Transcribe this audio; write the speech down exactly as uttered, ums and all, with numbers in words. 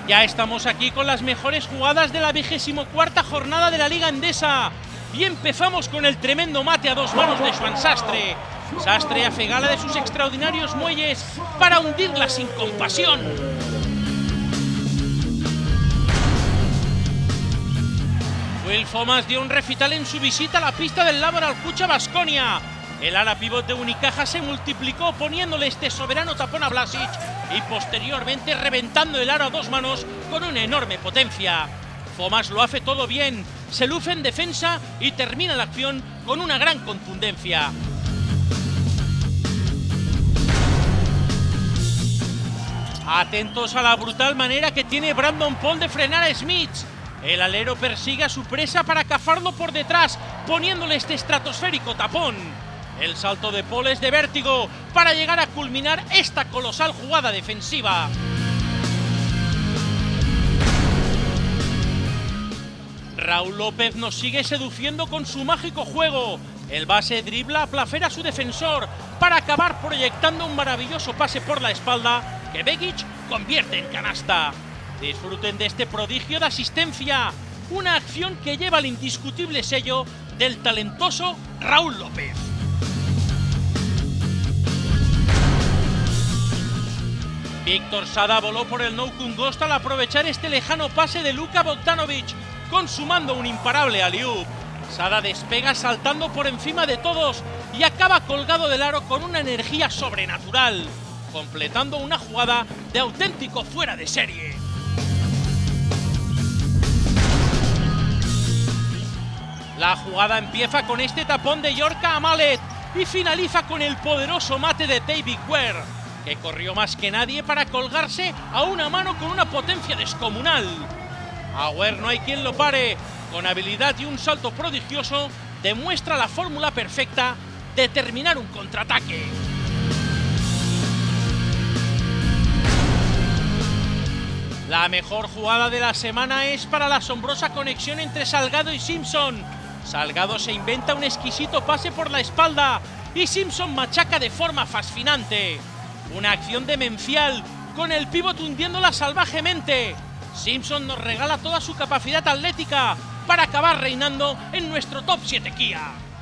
Ya estamos aquí con las mejores jugadas de la vigésimo cuarta jornada de la Liga Endesa. Y empezamos con el tremendo mate a dos manos de Joan Sastre. Sastre hace gala de sus extraordinarios muelles para hundirla sin compasión. Will Thomas dio un recital en su visita a la pista del Laboral Cucha Baskonia. El ala pívot de Unicaja se multiplicó poniéndole este soberano tapón a Blasic y posteriormente reventando el aro a dos manos con una enorme potencia. Thomas lo hace todo bien, se luce en defensa y termina la acción con una gran contundencia. Atentos a la brutal manera que tiene Brandon Paul de frenar a Smith. El alero persigue a su presa para cafarlo por detrás, poniéndole este estratosférico tapón. El salto de Paul es de vértigo para llegar a culminar esta colosal jugada defensiva. Raúl López nos sigue seduciendo con su mágico juego. El base dribla a placer a su defensor para acabar proyectando un maravilloso pase por la espalda que Begic convierte en canasta. Disfruten de este prodigio de asistencia, una acción que lleva el indiscutible sello del talentoso Raúl López. Víctor Sada voló por el no-kun ghost al aprovechar este lejano pase de Luka Bogdanovic, consumando un imparable alley-oop. Sada despega saltando por encima de todos y acaba colgado del aro con una energía sobrenatural, completando una jugada de auténtico fuera de serie. La jugada empieza con este tapón de Yorka a Mallet y finaliza con el poderoso mate de David Ware, que corrió más que nadie para colgarse a una mano con una potencia descomunal. A Ware no hay quien lo pare, con habilidad y un salto prodigioso demuestra la fórmula perfecta de terminar un contraataque. La mejor jugada de la semana es para la asombrosa conexión entre Salgado y Simpson. Salgado se inventa un exquisito pase por la espalda y Simpson machaca de forma fascinante. Una acción demencial, con el pívot hundiéndola salvajemente. Simpson nos regala toda su capacidad atlética para acabar reinando en nuestro top siete Kia.